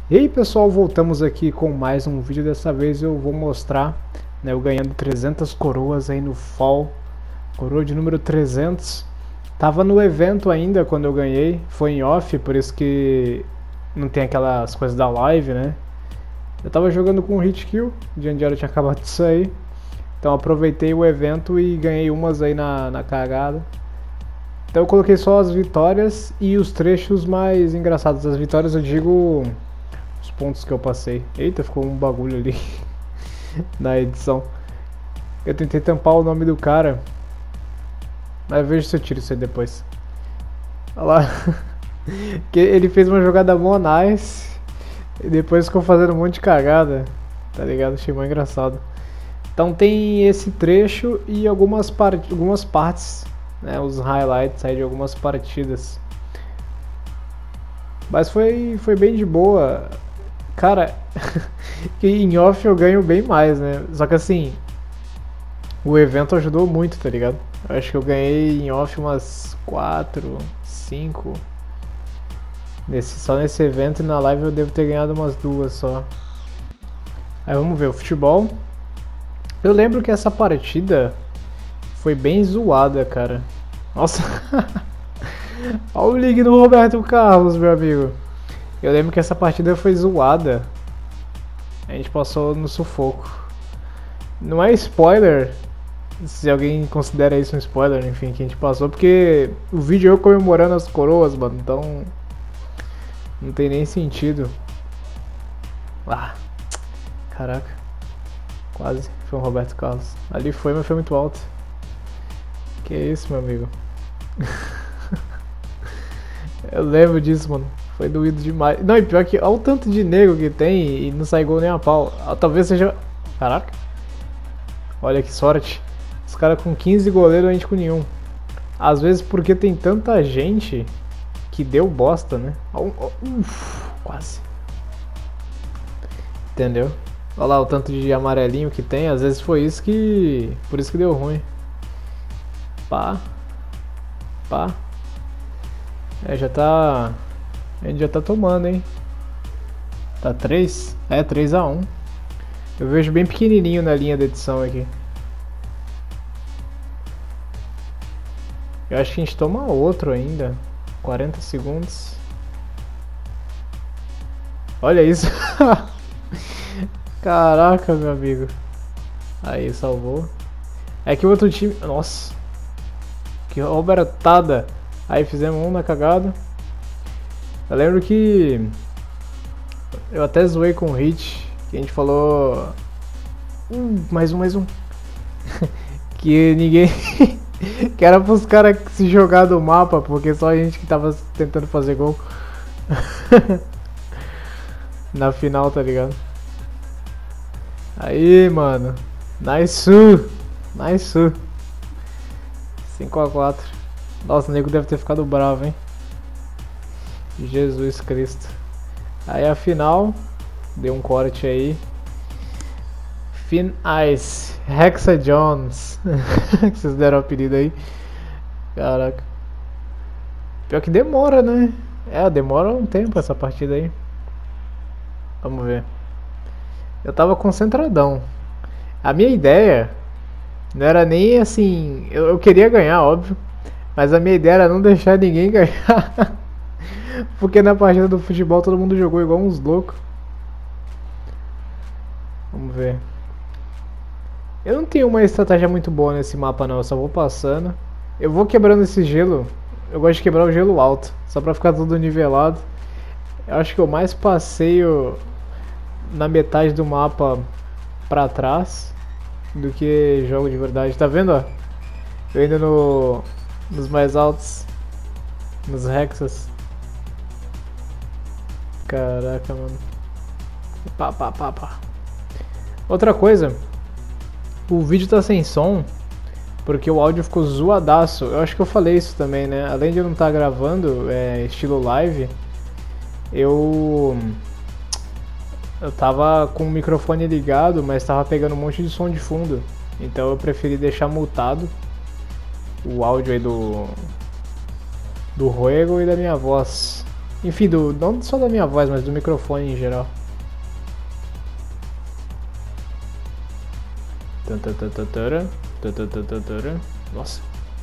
E aí pessoal, voltamos aqui com mais um vídeo. Dessa vez eu vou mostrar, né, eu ganhando 300 coroas aí no Fall. Coroa de número 300. Tava no evento ainda quando eu ganhei, foi em off, por isso que não tem aquelas coisas da live, né. Eu tava jogando com o Hit Kill, o Jandiaro tinha acabado de sair. Então aproveitei o evento e ganhei umas aí na cagada. Então eu coloquei só as vitórias e os trechos mais engraçados. As vitórias eu digo os pontos que eu passei. Eita, ficou um bagulho ali na edição. Eu tentei tampar o nome do cara, mas veja se eu tiro isso aí depois. Olha lá. Que ele fez uma jogada mó nice e depois ficou fazendo um monte de cagada, tá ligado? Achei mó engraçado. Então tem esse trecho e algumas partes, né, os highlights aí de algumas partidas. Mas foi bem de boa. Cara, que em off eu ganho bem mais, né? Só que assim, o evento ajudou muito, tá ligado? Eu acho que eu ganhei em off umas 4, 5. Só nesse evento e na live eu devo ter ganhado umas 2 só. Aí vamos ver o futebol. Eu lembro que essa partida foi bem zoada, cara. Nossa. Olha o link do Roberto Carlos, meu amigo. Eu lembro que essa partida foi zoada. A gente passou no sufoco. Não é spoiler, se alguém considera isso um spoiler, enfim, que a gente passou, porque o vídeo é eu comemorando as coroas, mano, então não tem nem sentido. Ah, caraca. Quase, foi um Roberto Carlos. Ali foi, mas foi muito alto. Que isso, meu amigo. Eu lembro disso, mano. Foi doído demais. Não, e pior que olha o tanto de nego que tem e não sai gol nem a pau. Talvez seja... Caraca. Olha que sorte. Os caras com 15 goleiros, a gente com nenhum. Às vezes porque tem tanta gente que deu bosta, né? Quase. Entendeu? Olha lá o tanto de amarelinho que tem. Às vezes foi isso que... Por isso que deu ruim. Pá. Pá. Já tá... A gente já tá tomando, hein? Tá 3? É, 3-1. Eu vejo bem pequenininho na linha da edição aqui. Eu acho que a gente toma outro ainda. 40 segundos. Olha isso. Caraca, meu amigo. Aí, salvou. É que o outro time... Nossa. Que robertada. Aí fizemos um na cagada. Eu lembro que eu até zoei com o Hit, que a gente falou mais um que ninguém que era pros caras se jogar do mapa, porque só a gente que tava tentando fazer gol na final, tá ligado? Aí, mano, nice, 5-4. Nossa, o nego deve ter ficado bravo, hein? Jesus Cristo. Aí a final, deu um corte aí. Finn Ice, Hexa Jones. Que vocês deram o apelido aí. Caraca. Pior que demora, né? Demora um tempo essa partida aí. Vamos ver. Eu tava concentradão. A minha ideia não era nem assim... Eu queria ganhar, óbvio. Mas a minha ideia era não deixar ninguém ganhar. Porque na partida do futebol todo mundo jogou igual uns loucos. Vamos ver. Eu não tenho uma estratégia muito boa nesse mapa não, eu só vou passando. Eu vou quebrando esse gelo. Eu gosto de quebrar o gelo alto, só pra ficar tudo nivelado. Eu acho que eu mais passeio na metade do mapa pra trás do que jogo de verdade. Tá vendo, ó? Eu indo nos mais altos, nos hexas. Caraca, mano. Pá. Outra coisa, o vídeo tá sem som porque o áudio ficou zoadaço. Eu acho que eu falei isso também, né? Além de eu não estar gravando estilo live, eu tava com o microfone ligado, mas tava pegando um monte de som de fundo. Então eu preferi deixar mutado o áudio aí do Ruego e da minha voz. Enfim, não só da minha voz, mas do microfone em geral. Nossa.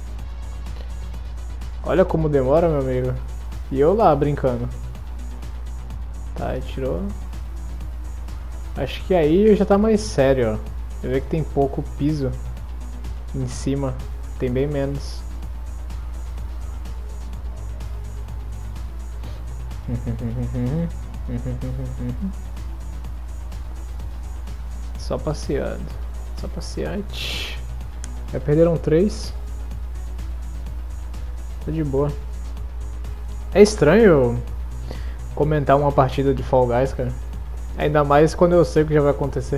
Olha como demora, meu amigo. E eu lá brincando. Tá, tirou. Acho que aí já tá mais sério, ó. Você vê que tem pouco piso em cima. Tem bem menos. Só passeando. Só passeante. Já perderam 3. Tá de boa. É estranho comentar uma partida de Fall Guys, cara. Ainda mais quando eu sei o que já vai acontecer.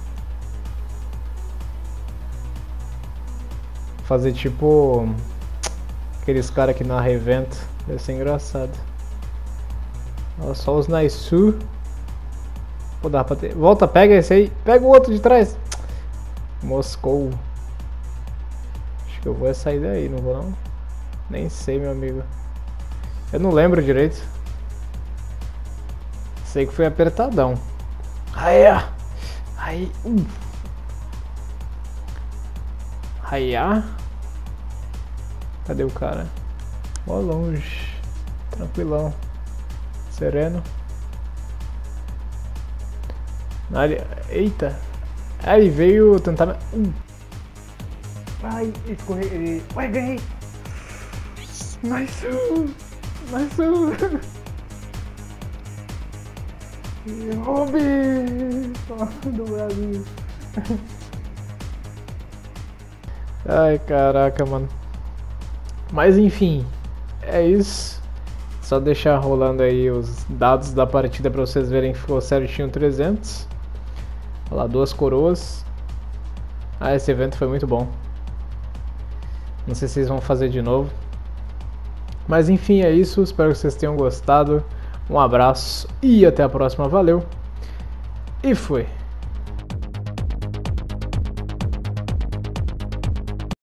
Fazer tipo aqueles caras que narram evento. Deve ser engraçado. Olha só os Naisu. Pô, dá pra ter. Volta, pega esse aí. Pega o outro de trás. Moscou. Acho que eu vou sair daí, não vou não? Nem sei, meu amigo. Eu não lembro direito. Sei que foi apertadão. Aí, aí, aí, cadê o cara? Ó longe. Tranquilão. Sereno. Eita. Aí veio tentar. Ai, escorreguei. Ué, ganhei. Nice. Nice. Hobby do Brasil. Ai, caraca, mano. Mas enfim, é isso. Só deixar rolando aí os dados da partida pra vocês verem que ficou certinho 300. Olha lá, 2 coroas. Ah, esse evento foi muito bom. Não sei se vocês vão fazer de novo. Mas enfim, é isso. Espero que vocês tenham gostado. Um abraço e até a próxima. Valeu. E fui.